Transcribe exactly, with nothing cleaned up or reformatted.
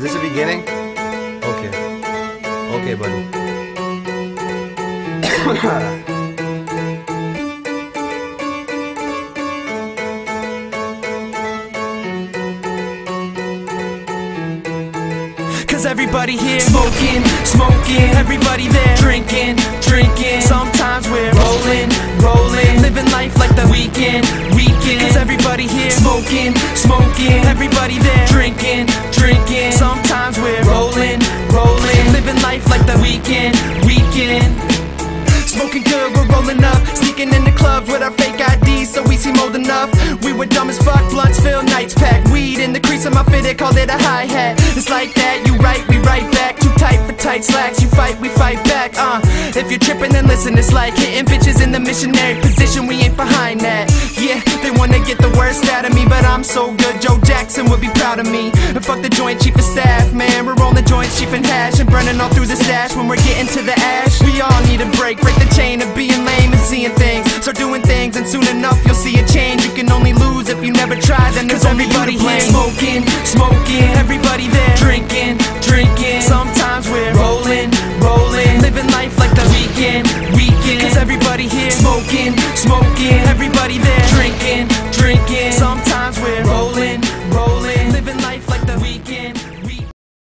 Is this the beginning? Okay. Okay, buddy. Cause everybody here smoking, smoking. Everybody there drinking, drinking. Sometimes we're rolling, rolling. Living life like the weekend, weekend. Cause everybody here smoking, smoking. Everybody there drinking, drinking. Sometimes we're rolling, rolling. Living life like the weekend, weekend. Smoking good, we're rolling up. Sneaking in the clubs with our fake I Ds so we seem old enough. We were dumb as fuck, blunts fill, nights packed. Weed in the crease of my fit, they called it a hi-hat. It's like that, you right, we right back. Too tight for tight slacks, you fight, we fight back. Uh, if you're tripping then listen, it's like hitting bitches in the missionary position, we ain't behind that. Yeah, they wanna get the worst out of me, but I'm so good, Joe Jackson would be proud of me. And fuck the joint chief of staff, man, we're rolling joints, chief and hash, and burning all through the stash. When we're getting to the ash, we all need a break. Break the chain of being lame and seeing things. Start doing things and soon enough you'll see a change. You can only lose if you never try, then there's only you to blame. Smoking, smoking.